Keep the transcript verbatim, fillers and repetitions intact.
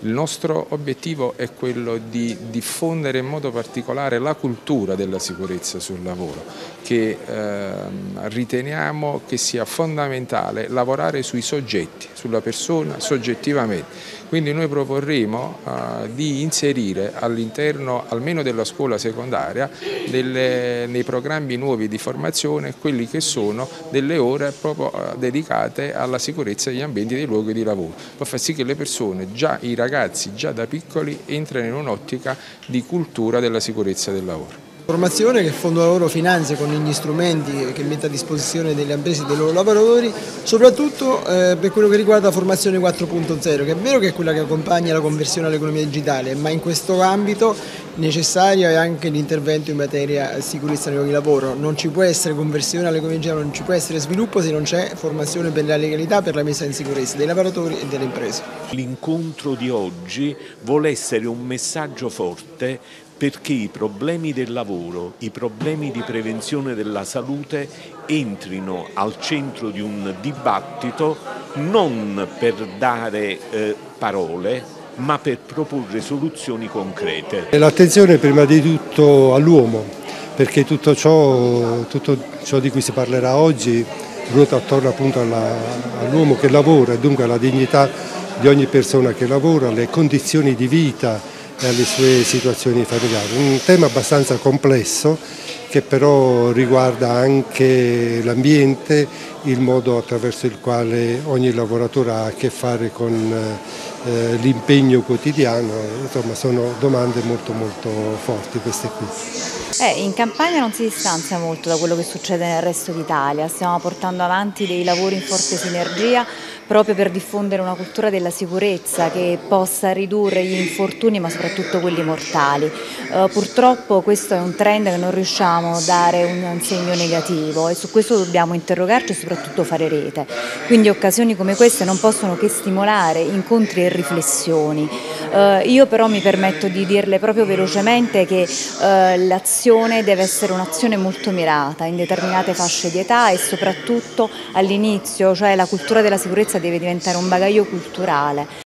Il nostro obiettivo è quello di diffondere in modo particolare la cultura della sicurezza sul lavoro, che eh, riteniamo che sia fondamentale lavorare sui soggetti, sulla persona soggettivamente. Quindi noi proporremo uh, di inserire all'interno almeno della scuola secondaria delle, nei programmi nuovi di formazione quelli che sono delle ore proprio uh, dedicate alla sicurezza degli ambienti dei luoghi di lavoro, per far sì che le persone, già i ragazzi già da piccoli, entrino in un'ottica di cultura della sicurezza del lavoro. Formazione che il Fondo Lavoro finanzia con gli strumenti che mette a disposizione delle imprese e dei loro lavoratori, soprattutto eh, per quello che riguarda la formazione quattro punto zero, che è vero che è quella che accompagna la conversione all'economia digitale, ma in questo ambito necessario è anche l'intervento in materia di sicurezza nei luoghi di lavoro. Non ci può essere conversione all'economia digitale, non ci può essere sviluppo se non c'è formazione per la legalità, per la messa in sicurezza dei lavoratori e delle imprese. L'incontro di oggi vuole essere un messaggio forte perché i problemi del lavoro, i problemi di prevenzione della salute entrino al centro di un dibattito non per dare eh, parole, ma per proporre soluzioni concrete. L'attenzione prima di tutto all'uomo, perché tutto ciò, tutto ciò di cui si parlerà oggi ruota attorno appunto all'uomo che lavora e dunque alla dignità di ogni persona che lavora, alle condizioni di vita e alle sue situazioni familiari. Un tema abbastanza complesso che però riguarda anche l'ambiente, il modo attraverso il quale ogni lavoratore ha a che fare con eh, l'impegno quotidiano, insomma sono domande molto molto forti queste qui. Eh, in Campania non si distanzia molto da quello che succede nel resto d'Italia, stiamo portando avanti dei lavori in forte sinergia proprio per diffondere una cultura della sicurezza che possa ridurre gli infortuni ma soprattutto quelli mortali. Eh, purtroppo questo è un trend che non riusciamo a dare un segno negativo e su questo dobbiamo interrogarci e soprattutto fare rete. Quindi occasioni come queste non possono che stimolare incontri e riflessioni. Eh, io però mi permetto di dirle proprio velocemente che eh, l'azione deve essere un'azione molto mirata in determinate fasce di età e soprattutto all'inizio, cioè la cultura della sicurezza deve diventare un bagaglio culturale.